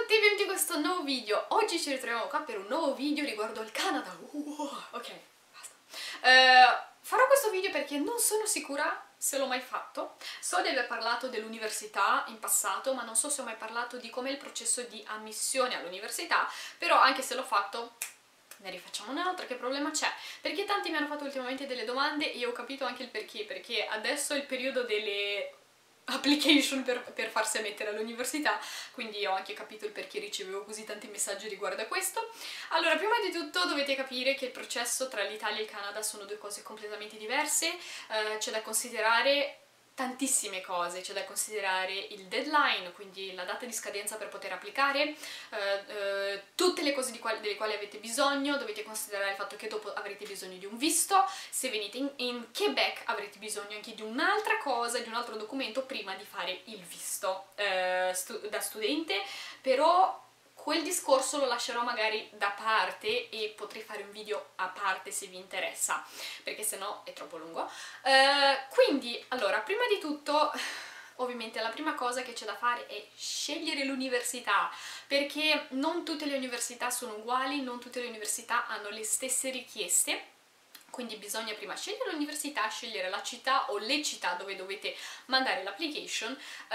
tutti, benvenuti in questo nuovo video. Oggi ci ritroviamo qua per un nuovo video riguardo il Canada. Ok, basta. Farò questo video perché non sono sicura se l'ho mai fatto. So di aver parlato dell'università in passato, ma non so se ho mai parlato di com'è il processo di ammissione all'università, però anche se l'ho fatto ne rifacciamo un'altra, che problema c'è? Perché tanti mi hanno fatto ultimamente delle domande e io ho capito anche il perché adesso è il periodo delle application per farsi ammettere all'università, quindi ho anche capito il perché ricevevo così tanti messaggi riguardo a questo. Allora, prima di tutto dovete capire che il processo tra l'Italia e il Canada sono due cose completamente diverse, c'è da considerare tantissime cose, c'è da considerare il deadline, quindi la data di scadenza per poter applicare, tutte le cose delle quali avete bisogno, dovete considerare il fatto che dopo avrete bisogno di un visto, se venite in Quebec avrete bisogno anche di un'altra cosa, di un altro documento prima di fare il visto da studente, però quel discorso lo lascerò magari da parte e potrei fare un video a parte se vi interessa, perché sennò è troppo lungo. Quindi, allora, prima di tutto, ovviamente la prima cosa che c'è da fare è scegliere l'università, perché non tutte le università sono uguali, non tutte le università hanno le stesse richieste. Quindi bisogna prima scegliere l'università, scegliere la città o le città dove dovete mandare l'application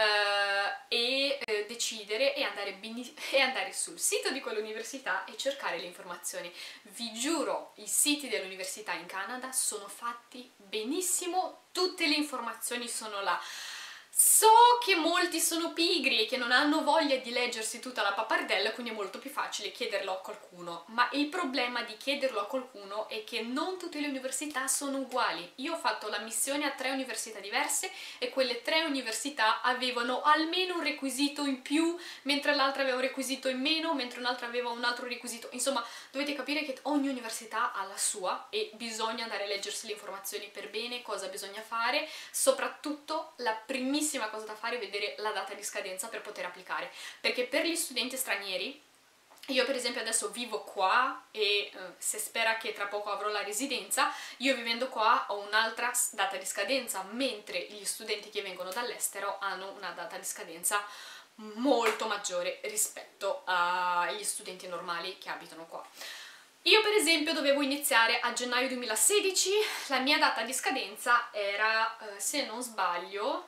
decidere e andare sul sito di quell'università e cercare le informazioni. Vi giuro, i siti dell'università in Canada sono fatti benissimo, tutte le informazioni sono là. So che molti sono pigri e che non hanno voglia di leggersi tutta la pappardella, quindi è molto più facile chiederlo a qualcuno, ma il problema di chiederlo a qualcuno è che non tutte le università sono uguali. Io ho fatto l'ammissione a 3 università diverse e quelle 3 università avevano almeno un requisito in più, mentre l'altra aveva un requisito in meno, mentre un'altra aveva un altro requisito. Insomma, dovete capire che ogni università ha la sua e bisogna andare a leggersi le informazioni per bene, cosa bisogna fare, soprattutto la primissima cosa da fare è vedere la data di scadenza per poter applicare, perché per gli studenti stranieri, io per esempio adesso vivo qua e se spera che tra poco avrò la residenza, io vivendo qua ho un'altra data di scadenza, mentre gli studenti che vengono dall'estero hanno una data di scadenza molto maggiore rispetto agli studenti normali che abitano qua. Io per esempio dovevo iniziare a gennaio 2016, la mia data di scadenza era, se non sbaglio,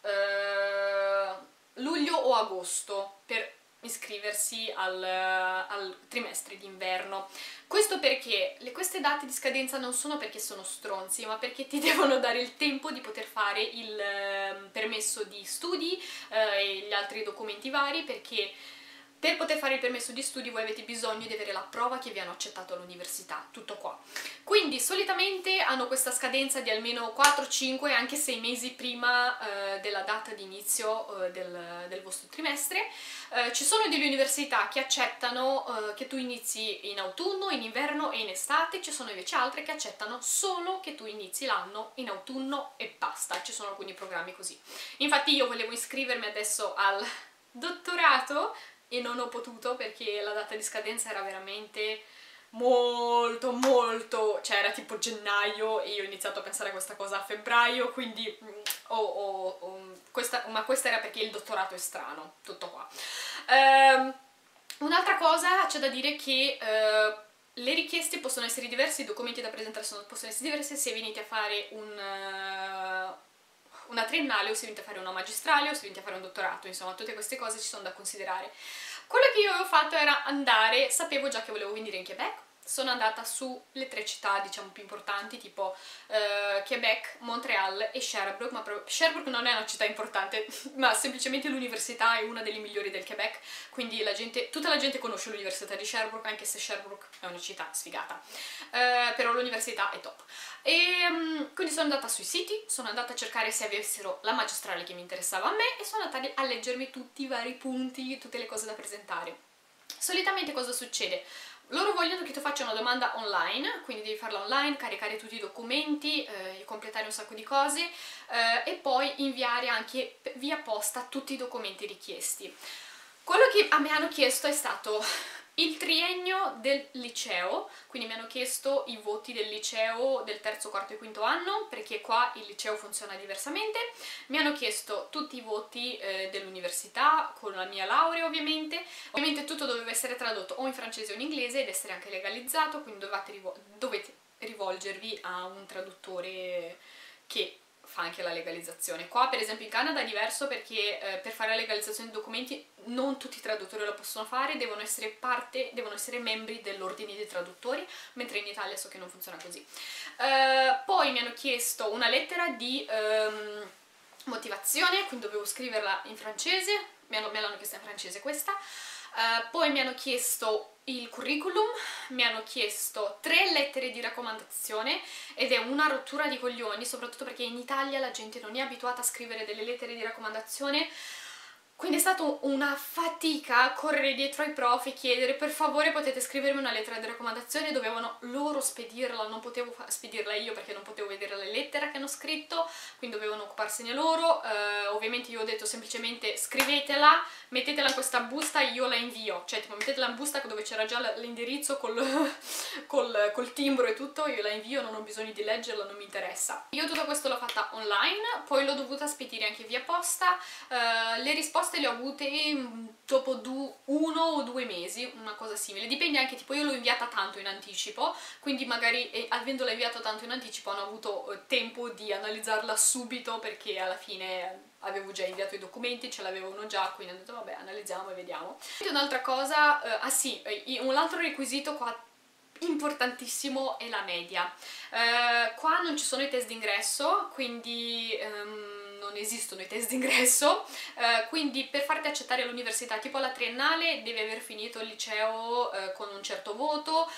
luglio o agosto per iscriversi al trimestre d'inverno. Questo perché queste date di scadenza non sono perché sono stronzi, ma perché ti devono dare il tempo di poter fare il permesso di studi e gli altri documenti vari, perché per poter fare il permesso di studi voi avete bisogno di avere la prova che vi hanno accettato all'università, tutto qua. Quindi solitamente hanno questa scadenza di almeno 4-5, anche 6 mesi prima della data di inizio del vostro trimestre. Ci sono delle università che accettano che tu inizi in autunno, in inverno e in estate, ci sono invece altre che accettano solo che tu inizi l'anno in autunno e basta, ci sono alcuni programmi così. Infatti io volevo iscrivermi adesso al dottorato e non ho potuto perché la data di scadenza era veramente molto, cioè era tipo gennaio e io ho iniziato a pensare a questa cosa a febbraio, quindi ma questa era perché il dottorato è strano, tutto qua. Un'altra cosa c'è da dire che le richieste possono essere diverse, i documenti da presentare possono essere diversi se venite a fare una triennale o se venite a fare una magistrale o se venite a fare un dottorato, insomma tutte queste cose ci sono da considerare. Quello che io avevo fatto era andare, sapevo già che volevo venire in Quebec, sono andata sulle 3 città diciamo più importanti tipo Quebec, Montréal e Sherbrooke, ma Sherbrooke non è una città importante, ma semplicemente l'università è una delle migliori del Quebec, quindi tutta la gente conosce l'università di Sherbrooke, anche se Sherbrooke è una città sfigata, però l'università è top. E quindi sono andata sui siti, sono andata a cercare se avessero la magistrale che mi interessava a me e sono andata a leggermi tutti i vari punti, tutte le cose da presentare. Solitamente cosa succede? Loro vogliono che tu faccia una domanda online, quindi devi farla online, caricare tutti i documenti, completare un sacco di cose e poi inviare anche via posta tutti i documenti richiesti. Quello che a me hanno chiesto è stato il triennio del liceo, quindi mi hanno chiesto i voti del liceo del terzo, quarto e quinto anno, perché qua il liceo funziona diversamente. Mi hanno chiesto tutti i voti dell'università, con la mia laurea ovviamente. Ovviamente tutto doveva essere tradotto o in francese o in inglese ed essere anche legalizzato, quindi dovete rivolgervi a un traduttore che fa anche la legalizzazione. Qua per esempio in Canada è diverso perché per fare la legalizzazione dei documenti non tutti i traduttori lo possono fare, devono essere membri dell'ordine dei traduttori, mentre in Italia so che non funziona così. Poi mi hanno chiesto una lettera di motivazione, quindi dovevo scriverla in francese, me l'hanno chiesta in francese questa. Poi mi hanno chiesto il curriculum, mi hanno chiesto 3 lettere di raccomandazione ed è una rottura di coglioni, soprattutto perché in Italia la gente non è abituata a scrivere delle lettere di raccomandazione, quindi è stata una fatica correre dietro ai prof e chiedere per favore potete scrivermi una lettera di raccomandazione, dovevano loro spedirla, non potevo spedirla io perché non potevo vedere la lettera che hanno scritto, quindi dovevano occuparsene loro. Ovviamente io ho detto semplicemente scrivetela, mettetela in questa busta e io la invio, cioè tipo mettetela in busta dove c'era già l'indirizzo col timbro e tutto, io la invio, non ho bisogno di leggerla, non mi interessa. Io tutto questo l'ho fatta online, poi l'ho dovuta spedire anche via posta. Le risposte le ho avute dopo 1 o 2 mesi, una cosa simile, dipende anche, tipo io l'ho inviata tanto in anticipo, quindi magari avendola inviata tanto in anticipo hanno avuto tempo di analizzarla subito perché alla fine avevo già inviato i documenti, ce l'avevano già, quindi hanno detto vabbè analizziamo e vediamo. Un'altra cosa, un altro requisito qua importantissimo è la media. Qua non ci sono i test d'ingresso, quindi non esistono i test d'ingresso, quindi per farti accettare all'università, tipo alla triennale, devi aver finito il liceo con un certo voto,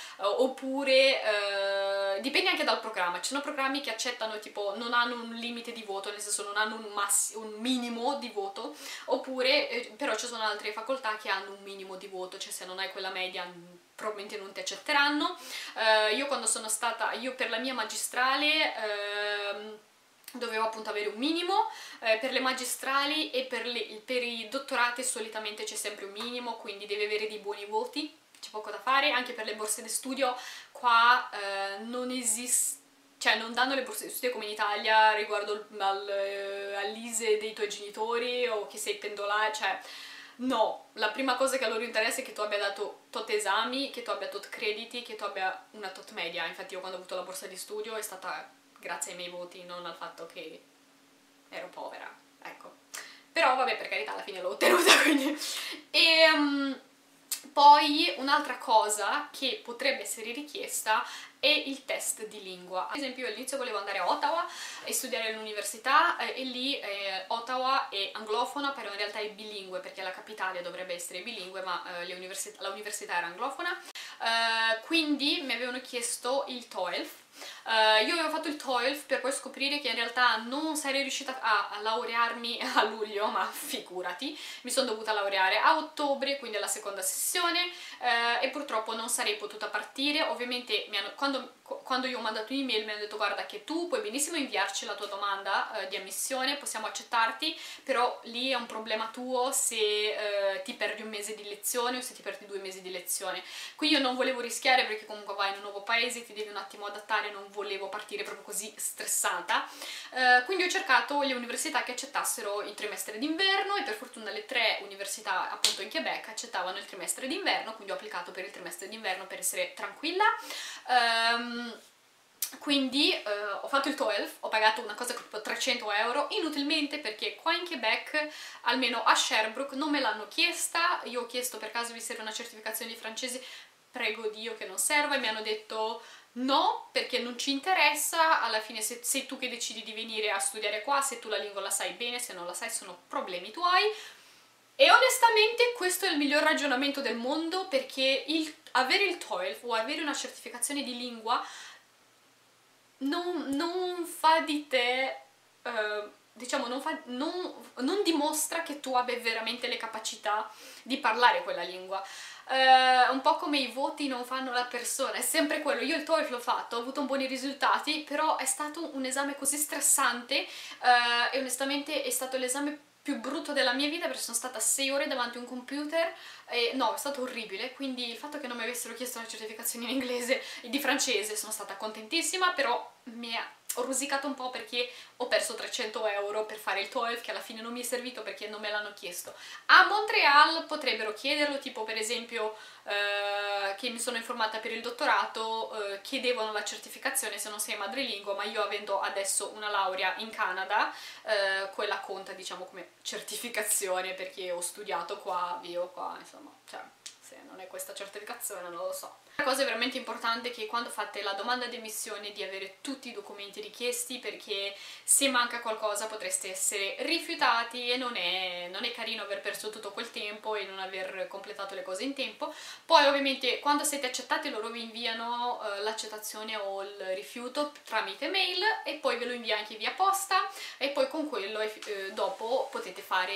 oppure dipende anche dal programma. Ci sono programmi che accettano, tipo non hanno un limite di voto, nel senso non hanno un minimo di voto, oppure però ci sono altre facoltà che hanno un minimo di voto, cioè se non hai quella media probabilmente non ti accetteranno. Io per la mia magistrale dovevo appunto avere un minimo, per le magistrali e per i dottorati solitamente c'è sempre un minimo, quindi devi avere dei buoni voti, c'è poco da fare. Anche per le borse di studio qua non esiste, cioè non danno le borse di studio come in Italia riguardo all'ISEE dei tuoi genitori o che sei pendolare, cioè no, la prima cosa che a loro interessa è che tu abbia dato tot esami, che tu abbia tot crediti, che tu abbia una tot media. Infatti io quando ho avuto la borsa di studio è stata grazie ai miei voti, non al fatto che ero povera, ecco. Però vabbè, per carità, alla fine l'ho ottenuta, quindi... Poi un'altra cosa che potrebbe essere richiesta è il test di lingua. Ad esempio io all'inizio volevo andare a Ottawa e studiare all'università e lì Ottawa è anglofona, però in realtà è bilingue perché la capitale dovrebbe essere bilingue, ma l'università era anglofona. Quindi mi avevano chiesto il TOEFL. Io avevo fatto il TOEFL per poi scoprire che in realtà non sarei riuscita a laurearmi a luglio, ma figurati, mi sono dovuta laureare a ottobre, quindi alla seconda sessione, e purtroppo non sarei potuta partire. Ovviamente quando io ho mandato un'email mi hanno detto guarda che tu puoi benissimo inviarci la tua domanda di ammissione, possiamo accettarti, però lì è un problema tuo se ti perdi un mese di lezione o se ti perdi 2 mesi di lezione. Qui io non volevo rischiare perché comunque vai in un nuovo paese, ti devi un attimo adattare, non volevo partire proprio così stressata, quindi ho cercato le università che accettassero il trimestre d'inverno e per fortuna le 3 università appunto in Quebec accettavano il trimestre d'inverno, quindi ho applicato per il trimestre d'inverno per essere tranquilla. Quindi ho fatto il TOEFL, ho pagato una cosa tipo 300 euro inutilmente perché qua in Quebec, almeno a Sherbrooke, non me l'hanno chiesta. Io ho chiesto per caso vi serve una certificazione di francese, prego Dio che non serva, e mi hanno detto no, perché non ci interessa, alla fine se sei tu che decidi di venire a studiare qua, se tu la lingua la sai bene, se non la sai sono problemi tuoi. E onestamente questo è il miglior ragionamento del mondo, perché avere il TOEFL o avere una certificazione di lingua non fa di te, diciamo, non dimostra che tu abbia veramente le capacità di parlare quella lingua. Un po' come i voti non fanno la persona, è sempre quello. Io il TOEFL l'ho fatto, ho avuto buoni risultati, però è stato un esame così stressante e onestamente è stato l'esame più brutto della mia vita, perché sono stata 6 ore davanti a un computer e no, è stato orribile, quindi il fatto che non mi avessero chiesto una certificazione in inglese e di francese sono stata contentissima, però ho rosicato un po' perché ho perso 300 euro per fare il TOEFL, che alla fine non mi è servito perché non me l'hanno chiesto. A Montreal potrebbero chiederlo, tipo per esempio che mi sono informata per il dottorato, chiedevano la certificazione se non sei madrelingua, ma io avendo adesso una laurea in Canada, quella conta diciamo come certificazione perché ho studiato qua, vivo qua, insomma, cioè se non è questa certificazione non lo so. La cosa veramente importante è che quando fate la domanda di ammissione di avere tutti i documenti richiesti, perché se manca qualcosa potreste essere rifiutati e non è carino aver perso tutto quel tempo e non aver completato le cose in tempo. Poi ovviamente quando siete accettati loro vi inviano l'accettazione o il rifiuto tramite mail e poi ve lo invia anche via posta e poi con quello dopo potete fare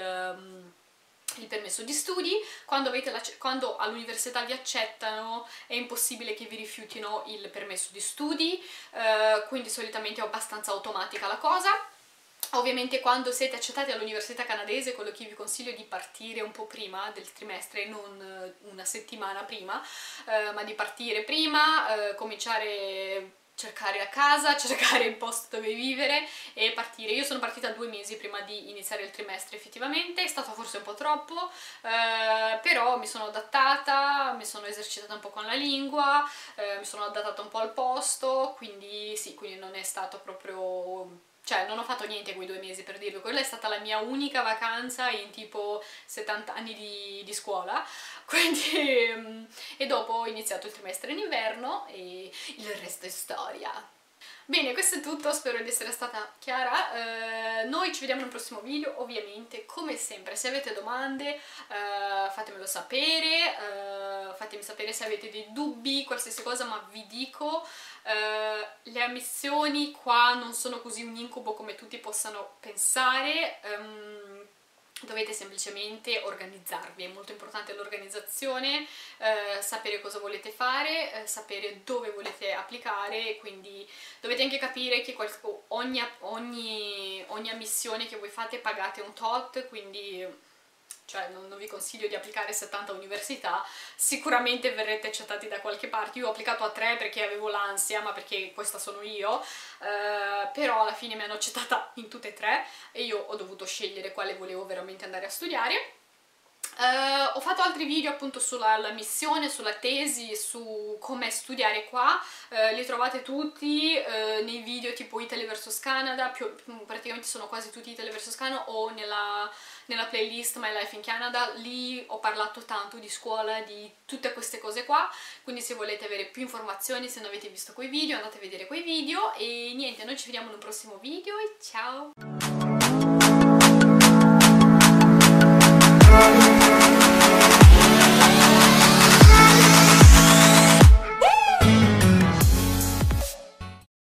il permesso di studi. Quando all'università vi accettano è impossibile che vi rifiutino il permesso di studi, quindi solitamente è abbastanza automatica la cosa. Ovviamente quando siete accettati all'università canadese, quello che vi consiglio è di partire un po' prima del trimestre, non una settimana prima, ma di partire prima, cominciare cercare la casa, cercare il posto dove vivere e partire. Io sono partita 2 mesi prima di iniziare il trimestre effettivamente, è stato forse un po' troppo, però mi sono adattata, mi sono esercitata un po' con la lingua, mi sono adattata un po' al posto, quindi sì, quindi non è stato proprio... Cioè, non ho fatto niente quei 2 mesi, per dirlo, quella è stata la mia unica vacanza in tipo 70 anni di scuola, quindi... e dopo ho iniziato il trimestre in inverno e il resto è storia. Bene, questo è tutto, spero di essere stata chiara. Noi ci vediamo nel prossimo video, ovviamente, come sempre, se avete domande fatemelo sapere, fatemi sapere se avete dei dubbi, qualsiasi cosa, ma vi dico, le ammissioni qua non sono così un incubo come tutti possano pensare. Dovete semplicemente organizzarvi, è molto importante l'organizzazione, sapere cosa volete fare, sapere dove volete applicare, quindi dovete anche capire che ogni ammissione che voi fate pagate un tot, quindi cioè non vi consiglio di applicare 70 università, sicuramente verrete accettati da qualche parte. Io ho applicato a 3 perché avevo l'ansia, ma perché questa sono io, però alla fine mi hanno accettata in tutte e 3 e io ho dovuto scegliere quale volevo veramente andare a studiare. Ho fatto altri video appunto sulla missione, sulla tesi, su come studiare qua, li trovate tutti nei video tipo Italy vs Canada, praticamente sono quasi tutti Italy vs Canada, o nella playlist My Life in Canada. Lì ho parlato tanto di scuola, di tutte queste cose qua, quindi se volete avere più informazioni, se non avete visto quei video, andate a vedere quei video e niente, noi ci vediamo in un prossimo video e ciao!